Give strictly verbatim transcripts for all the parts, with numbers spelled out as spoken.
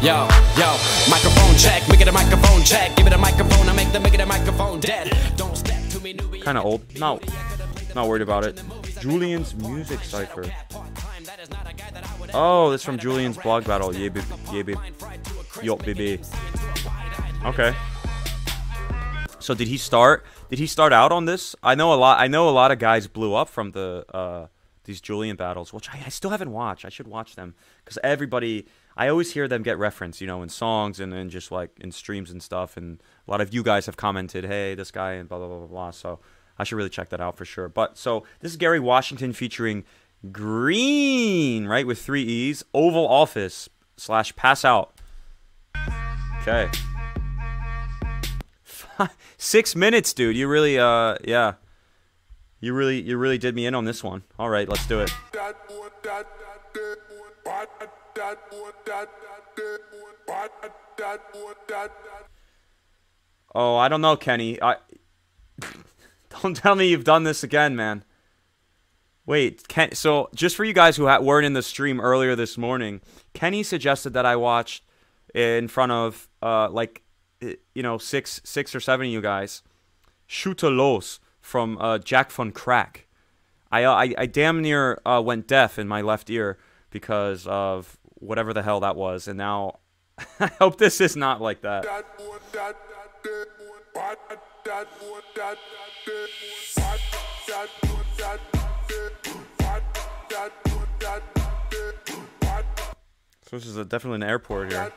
Yo, yo, microphone check, make it a microphone check. Give it a microphone, I make the make it a microphone dead. Don't step to me, newbie. Kind of old. No, not worried about it. Julian's Music Cipher. Oh, this is from Julian's blog battle. Yeah, baby. Yeah, baby. Yo, baby. Okay. So did he start? Did he start out on this? I know a lot. I know a lot of guys blew up from the uh, these Julian battles, which I, I still haven't watched. I should watch them because everybody. I always hear them get referenced, you know, in songs and then just like in streams and stuff. And a lot of you guys have commented, "Hey, this guy," and blah blah blah blah blah. So I should really check that out for sure. But so this is Gary Washington featuring Green, right, with three E's. Oval Office slash Pass Out. Okay. Six minutes, dude. You really, uh, yeah. You really, you really did me in on this one. All right, let's do it. Oh, I don't know, Kenny. I don't tell me you've done this again, man. Wait, Ken. So just for you guys who weren't in the stream earlier this morning, Kenny suggested that I watch in front of, uh, like, you know, six, six or seven of you guys, Shooter Los from uh, Jack von Crack. I, I, I damn near uh, went deaf in my left ear because of whatever the hell that was, and now I hope this is not like that. So this is a, definitely an airport here.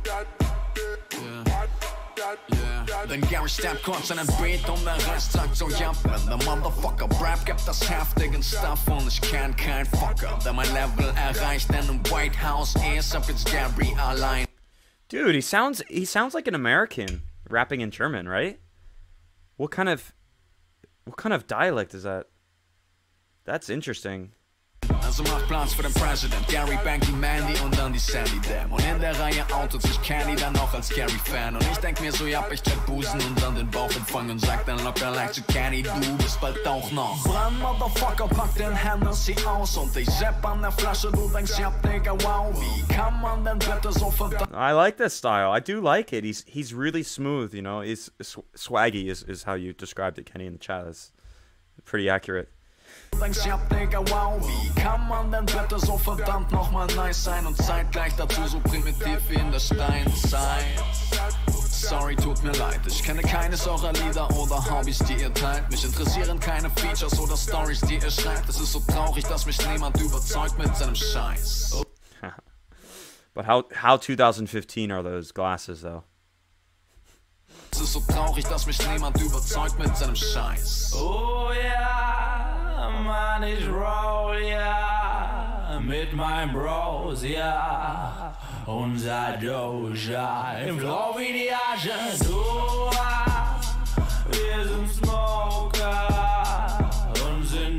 Den Gary steppt kurz einen Beat und der Rest sagt so, ja, wenn der Motherfucker Rap gibt das heftigen Stuff und ich kenn kein Fucker, der mein Level erreicht, denn im White House ist ab jetzt Gary allein. Dude, he sounds he sounds like an American rapping in German, right? What kind of what kind of dialect is that? That's interesting. Also macht Platz für den President, Gary Banky Mandy und dann die Sandy Dam. Und in der Reihe outet sich Candy dann noch als Gary-Fan. Und ich denk mir so, ja, ich check Busen und dann den Bauch empfangen und sag dann locker leicht zu Candy, du bist bald auch noch. Brand, Motherfucker, pack den Hennessy aus und ich sepp an der Flasche, du denkst, ja, Digga, wow, wie kann man denn bitte so verdammt... I like this style. I do like it. He's he's really smooth, you know. He's sw swaggy is, is how you described it, Kenny, in the chat. That's pretty accurate. Denkst, ja, Digga, wow, wie kann man denn bitte so verdammt nochmal nice sein und zeitgleich dazu so primitiv wie in der Steinzeit? Sorry, tut mir leid, ich kenne keines eurer Lieder oder Hobbys, die ihr teilt. Mich interessieren keine Features oder Stories, die ihr schreibt. Es ist so traurig, dass mich niemand überzeugt mit seinem Scheiß. But how, how twenty fifteen are those glasses, though? Es ist so traurig, dass mich niemand überzeugt mit seinem Scheiß. Oh ja, Mann, ich roll ja mit meinen Bros, ja. Unser Doja im Flow wie die Asche. Du, wir sind Smoker und sind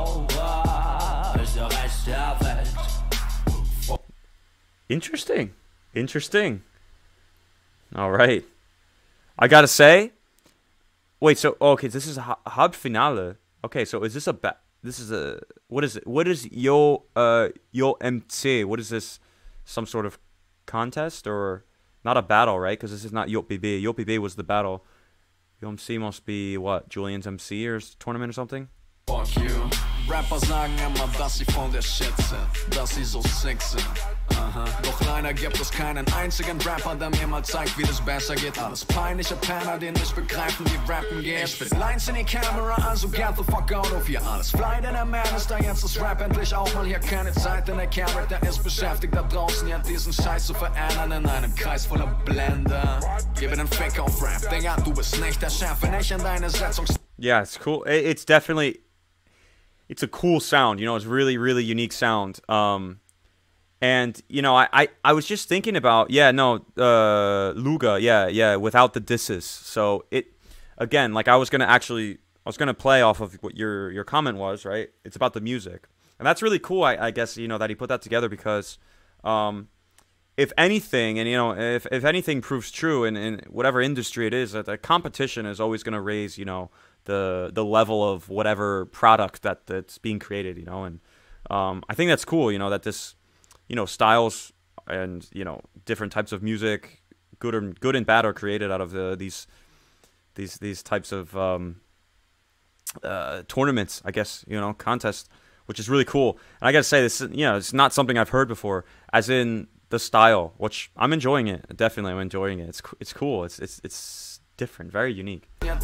Dover. Ist der Rest der Welt. Interesting. Interesting. All right. I gotta say, wait. So okay, this is a Halbfinale. Okay, so is this a ba this is a what is it? What is yo uh yo M C? What is this? Some sort of contest or not a battle, right? Because this is not Yo B B. Yo B B was the battle. Yo M C must be what? Julian's M C or tournament or something. Fuck you. Rapper sagen immer, dass sie voll der Shit sind, dass sie so sick sind. Aha. Doch leider gibt es keinen einzigen Rapper, der mir mal zeigt, wie das besser geht. Alles peinliche Penner, die nicht begreifen, wie Rappen geht. Ich spit Lines in die Kamera, also get the fuck out of hier. Alles Fly, denn der Man ist da jetzt das Rap endlich auch mal hier. Keine Zeit, denn der Charakter ist beschäftigt da draußen, ja diesen Scheiß zu verändern in einem Kreis voller Blender. Gebe den Fick auf Rap, Digga, du bist nicht der Chef, wenn ich in deine Setzung... Yeah, it's cool. It's definitely... It's a cool sound, you know, it's really, really unique sound. Um, and, you know, I, I, I was just thinking about, yeah, no, uh, Luga, yeah, yeah, without the disses. So it, again, like I was going to actually, I was going to play off of what your, your comment was, right? It's about the music. And that's really cool, I, I guess, you know, that he put that together because, um, if anything, and, you know, if, if anything proves true in, in whatever industry it is, that the competition is always going to raise, you know, the the level of whatever product that that's being created, you know, and um, I think that's cool, you know, that this, you know, styles and you know, different types of music, good or good and bad, are created out of the, these these these types of um, uh, tournaments, I guess, you know, contests, which is really cool. And I gotta say, this, you know, it's not something I've heard before, as in the style, which I'm enjoying it. Definitely, I'm enjoying it. It's it's cool. It's it's it's different, very unique. And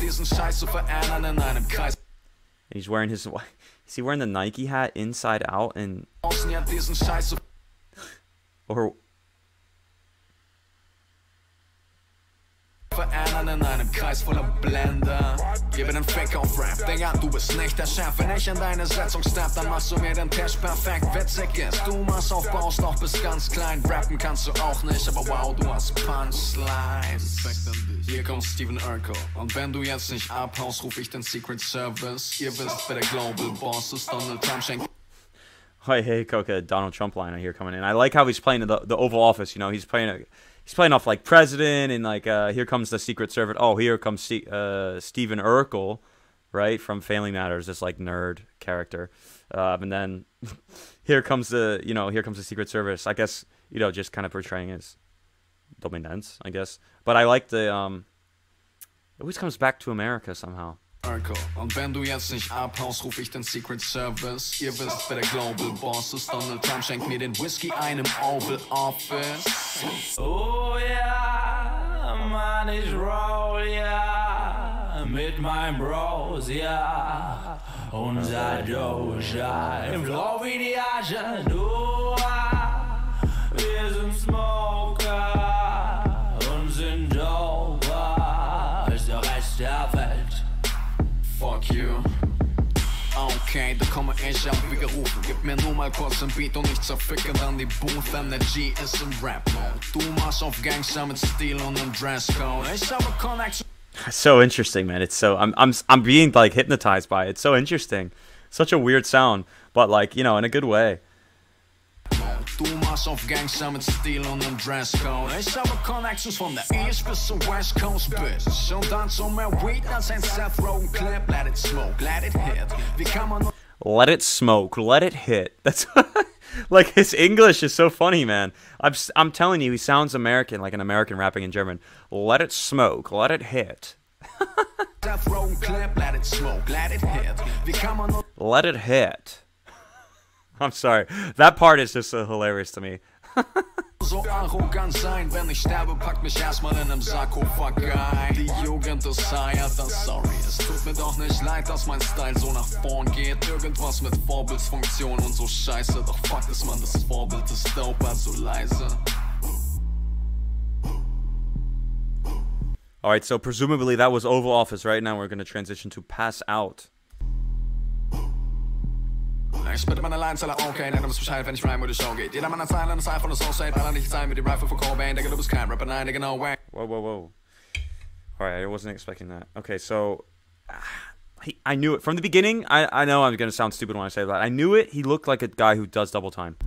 he's wearing his. Is he wearing the Nike hat inside out and? Or. Verändern in einem Kreis voller Blender. Gebe den Fick auf Rap, Digga, du bist nicht der Chef. Wenn ich in deine Setzung step, dann machst du mir den Tisch perfekt. Witzig ist, du machst auf, baust noch bis ganz klein. Rappen kannst du auch nicht, aber wow, du hast Punchlines. Hier kommt Stephen Urkel. Und wenn du jetzt nicht abhaust, ruf ich den Secret Service. Ihr wisst, wer der Global Boss ist, Donald Trump schenkt. Hey, hey, Coca, Donald Trump line here coming in. I like how he's playing the, the Oval Office, you know, he's playing a... He's playing off like president, and like uh, here comes the Secret Service. Oh, here comes St uh, Stephen Urkel, right, from Family Matters, this like nerd character. Uh, and then here comes the, you know, here comes the Secret Service. I guess, you know, just kind of portraying his dominance, I guess. But I like the, um, it always comes back to America somehow. Und wenn du jetzt nicht abhaust, ruf ich den Secret Service. Ihr wisst, wer der Global Boss ist. Donald Trump schenkt mir den Whisky einem Oval Office. Oh ja, Mann, ich roll ja mit meinen Bros, ja. Unser Doja im Blau wie die Asche. Du, wir sind Smoker und sind doper als der Rest der Welt. Fuck you. Okay, da komme ich ab wie gerufen. Gib mir nur mal kurz den Beat und ich zerficke dann die Booth. Energy ist im Rap-Mode. Du machst auf Gangster mit Stil und einem Dresscode. Ich habe Connection. So interesting, man. It's so I'm I'm I'm being like hypnotized by it. It's so interesting. Such a weird sound, but like, you know, in a good way. Du machst auf Gangster mit Stil und einem Dresscode. Ich habe Connections von der East bis zur West Coast, bitch. Und dann so mehr Weed als ein Seth Rogen Clip. Let it smoke, let it hit. Wie kann man... Let it smoke, let it hit. That's like, his English is so funny, man. I'm I'm telling you, he sounds American, like an American rapping in German. Let it smoke, let it hit. Seth Rogen Clip, let it smoke, let it hit. Wie kann man... Let it hit. I'm sorry. That part is just so hilarious to me. So arrogant sein, wenn ich sterbe, packt mich erstmal in einem Sarkophag ein. Die Jugend ist feiert das, sorry. Es tut mir doch nicht leid, dass mein Style so nach vorn geht. Irgendwas mit Vorbildsfunktion und so scheiße. Doch fuck ist man, das Vorbild ist dope, also leise. Alright, so presumably that was Oval Office. Right now we're going to transition to Pass Out. Ich spitte meine Lines alle okay, denn du bist Bescheid, wenn ich rhyme, wo die Show geht. Jeder meiner Zeilen ist einfach nur so safe, weil er nicht sein wie die Rifle von Cobain. Digga, du bist kein Rapper, nein, Digga, no way. Whoa, whoa, whoa. Alright, I wasn't expecting that. Okay, so... Uh, he, I knew it. From the beginning, I, I know I'm going to sound stupid when I say that. I knew it. He looked like a guy who does double time.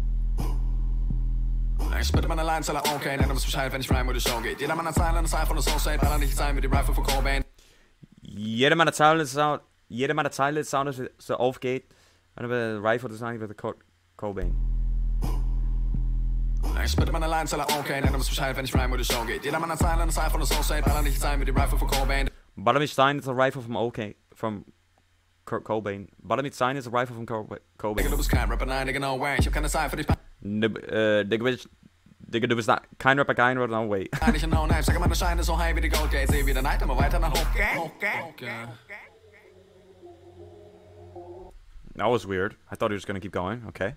Ich spitte meine Lines alle okay, denn du bist Bescheid, wenn ich rhyme, wo die Show geht. Jeder meiner Zeilen ist einfach nur so safe, weil er nicht sein wie die Rifle von Cobain. Jeder meiner Zeilen ist so... Jeder meiner Zeilen ist so aufgeht. And a rifle design with a Co Cobain. Ich spitte meine Lines alle okay, denn du bist Bescheid, wenn ich rhyme, wo die Show geht. Jeder meiner Zeilen ist einfach nur so safe, weil er nicht sein wie die Rifle von Cobain. Bottom Stein is a rifle from OK from Kurt Cobain. Bottom Stein is a rifle from Co Cobain. Digga, du bist kein Rapper, nein, Digga, no way. Ich hab keine Zeit für dich. Äh, Digga, bist Digga, du bist not, kein Rapper, kein Rapper, no way. Nein, ich no knife, sag meine Scheine so high wie die Gold Gate. Seh wieder Night, immer weiter nach okay. Okay. Okay. That was weird. I thought he was going to keep going. Okay.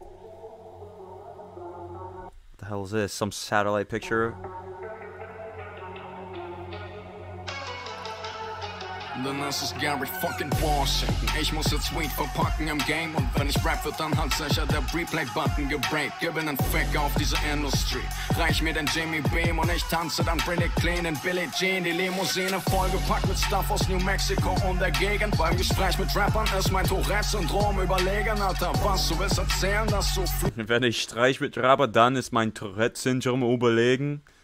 What the hell is this? Some satellite picture? Dann ist es Gary fucking Washington. Ich muss jetzt Weed verpacken im Game. Und wenn ich rap, wird dann halt sicher der Replay-Button gebreakt. Gib einen Fick auf diese Industrie. Reich mir den Jimmy Beam und ich tanze dann pretty clean in Billie Jean. Die Limousine vollgepackt mit Stuff aus New Mexico und der Gegend. Beim Gespräch mit Rappern ist mein Tourette-Syndrom überlegen. Alter, was du willst erzählen, dass du... Wenn ich streich mit Rapper, dann ist mein Tourette-Syndrom überlegen.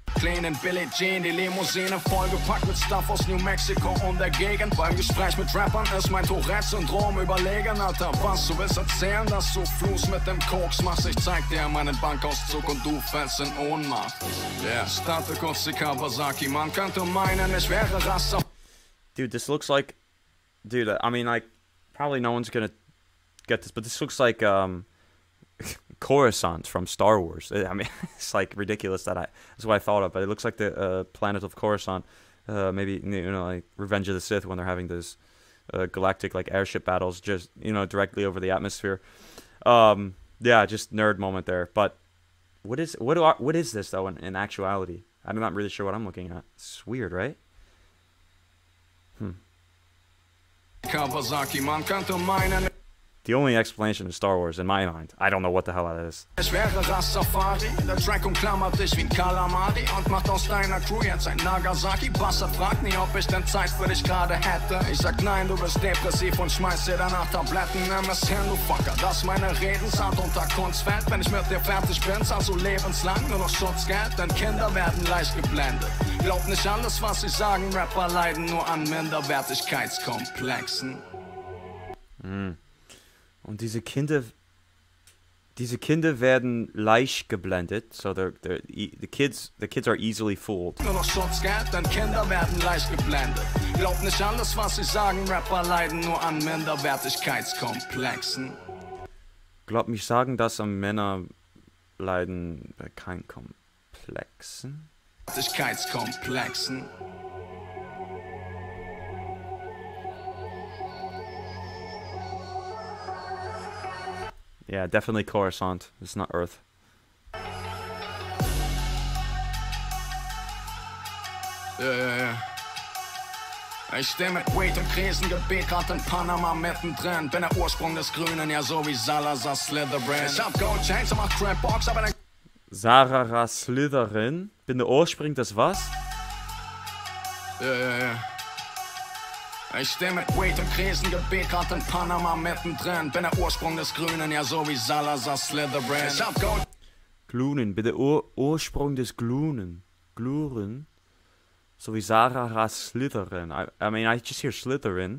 Kleinen Billie Jean, die Limousine vollgepackt mit Stuff aus New Mexico und der Gegend. Beim Gespräch mit Rappern ist mein Tourette-Syndrom überlegen. Alter, was, du willst erzählen, dass du Fluss mit dem Koks machst? Ich zeig dir meinen Bankauszug und du fällst in Ohnmacht. Yeah, starte kurz die Kawasaki, man könnte meinen, ich wäre Raster. Dude, this looks like... Dude, I mean, like, probably no one's gonna get this, but this looks like, um... Coruscant from Star Wars. I mean, it's like ridiculous that I that's what I thought of, but it looks like the uh, planet of Coruscant. Uh, maybe you know, like Revenge of the Sith when they're having those uh, galactic like airship battles, just you know, directly over the atmosphere. Um, yeah, just nerd moment there. But what is what do I, what is this though? In, in actuality, I'm not really sure what I'm looking at. It's weird, right? Hmm. Kawasaki, man könnte meinen. The only explanation is Star Wars in my mind. I don't know what the hell that is. Ich wäre Rastafari, der Track umklammert dich wie ein Kalamari und macht aus deiner Crew jetzt ein Nagasaki. Bastard fragt nie, ob ich denn Zeit für dich gerade hätte. Ich sag nein, du bist depressiv und schmeiß dir danach Tabletten. Nimm es hin, du Fucker, dass meine Reden sind unter Kunstfeld. Wenn ich mit dir fertig bin, zahlst du lebenslang nur noch Schutzgeld, denn Kinder werden leicht geblendet. Glaub nicht alles, was sie sagen, Rapper leiden nur an Minderwertigkeitskomplexen. Hm. Und diese Kinder, diese Kinder werden leicht geblendet, so they're, they're, the kids, the kids are easily fooled. Nur noch Schutzgeld, denn Kinder werden leicht geblendet. Glaub nicht alles, was sie sagen, Rapper leiden nur an Minderwertigkeitskomplexen. Glaub mich sagen, dass Männer leiden bei keinen Komplexen. Komplexen. Yeah, definitely Coruscant. It's not Earth. Ja, ja, ja. Ich steh mit Wade im Krisengebiet, grad in Panama mittendrin. Bin der Ursprung des Grünen, ja so wie Salazar Slytherin. Ich hab Gold Chains und mach Crapbox, aber dann... Sarah Slytherin? Bin der Ursprung des was? Ja, ja, ja. Ich steh mit Wade im Krisengebiet, grad in Panama mittendrin. Bin der Ursprung des Grünen, ja so wie Salazar Slytherin. Ich hab Gold... Glunen, bin der Ur Ursprung des Glunen. Gluren? So wie Sarah Slytherin. I, I mean, I just hear Slytherin.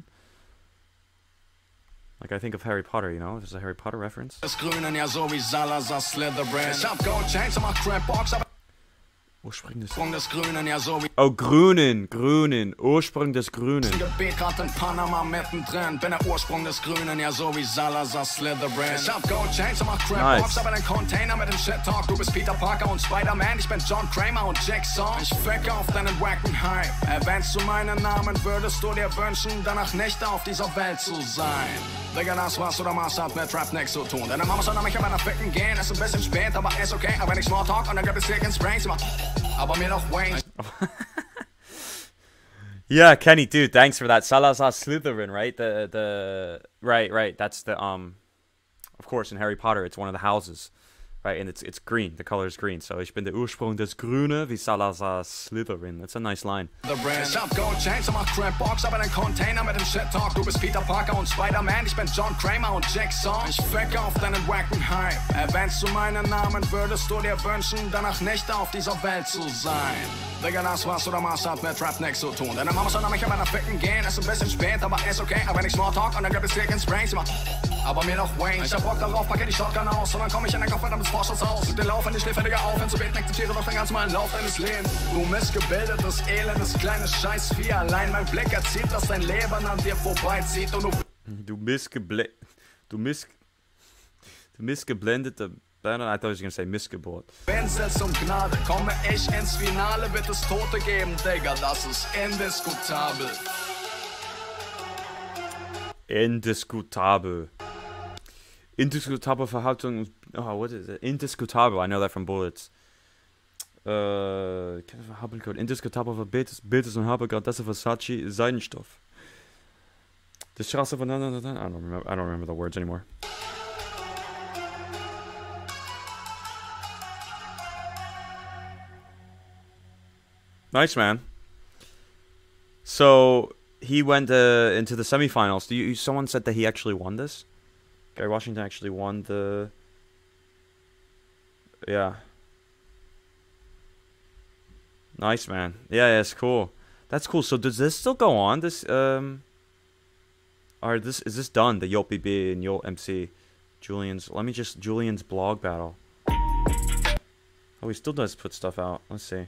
Like, I think of Harry Potter, you know? If it's a Harry Potter reference. Des Grünen, ja so wie Salazar Slytherin. Ich hab Gold Chains und mach Crapbox, aber... Ursprung des... Ursprung des Grünen, ja so wie... Oh, Grünen, Grünen. Ursprung des Grünen. Gebiet grad in Panama mittendrin. Bin der Ursprung des Grünen, ja so wie Salazar Slytherin. Ich hab Gold Chains und mach Crapbox, Nice. aber den Container mit dem Shit Talk. Du bist Peter Parker und Spider-Man, ich bin John Kramer und Jigsaw. Ich fick auf deinen wacken Hype. Erwähnst du meinen Namen, würdest du dir wünschen, danach nicht auf dieser Welt zu sein. Digga, das was du da machst, hat mit Rap nichts zu tun. Deine Mama soll nach mich in meiner Ficken gehen, ist ein bisschen spät, aber ist okay. Aber wenn ich Smalltalk und dann gibt es Dick ins Brain, aber mir doch Wayne. Yeah, Kenny, dude, thanks for that. Salazar Slytherin, right? The the right, right. That's the um, of course, in Harry Potter, it's one of the houses, right? And it's it's green. The color is green. So ich bin der Ursprung des Grüne wie Salazar Slytherin. That's a nice line. Ich hab Gold Chains und mach Crapbox, aber den Container mit dem Shit Talk. Du bist Peter Parker und Spider-Man, ich bin John Kramer und Jigsaw. Ich fick auf deinen wacken Hype. Erwähnst du meinen Namen, würdest du dir wünschen, danach nicht auf dieser Welt zu sein. Digga, das was du da machst, hat mit Rap nichts zu tun. Deine Mama soll nach mich in meiner Ficken gehen, ist ein bisschen spät, aber ist okay. Aber wenn ich Smalltalk und dann gibt es Dick ins Brain, aber mir doch Wayne. Ich hab Bock darauf, packe die Shotgun aus und dann komm ich in dein Kopfverdammtes Forschungshaus. Und den Lauf in die Schläfe, Digga, auf, zu beten, akzeptiere doch den ganz normalen Lauf deines Lebens. Du missgebildetes, elendes, kleines Scheißvieh. Allein mein Blick erzählt, dass dein Leben an dir vorbeizieht und du... Du missgeble... Du miss... Du missgeblendete... I thought he was gonna say Missgeburt. Wenzel's um Gnade, komme ich ins Finale, wird es Tote geben, Digga, das ist indiskutabel. Indiskutabel. Indiskutabel Verhaltung. Oh, what is it? Indiskutabel. I know that from Bullets. Äh, Habelcode. Indiskutabel Verbetes, Betes und Habelcode. Das ist Versace Seidenstoff. Die Straße von... I don't remember. I don't remember the words anymore. Nice, man. So he went uh, into the semifinals. Do you? Someone said that he actually won this. Gary Washington actually won the. Yeah. Nice, man. Yeah, yeah, it's cool. That's cool. So does this still go on? This um, or this is this done? The Yolt B B and Yolt M C, Julian's. Let me just Julian's blog battle. Oh, he still does put stuff out. Let's see.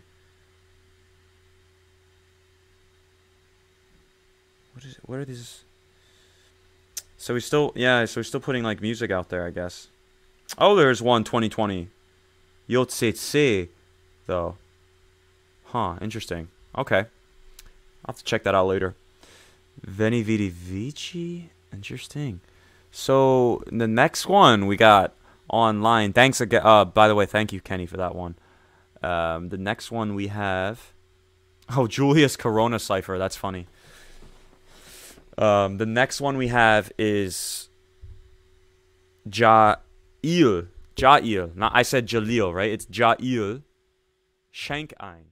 What is it? What are these? So he's still, yeah, so he's still putting like music out there, I guess. Oh, there's one twenty twenty. Yotsetse, though. Huh, interesting. Okay. I'll have to check that out later. Veni Vidi Vici? Interesting. So, the next one we got online. Thanks again. Uh, by the way, thank you, Kenny, for that one. Um, the next one we have. Oh, Julius Corona Cypher. That's funny. Um, the next one we have is Jail. Jail. Not, I said Jalil, right? It's Jail Shank Ein.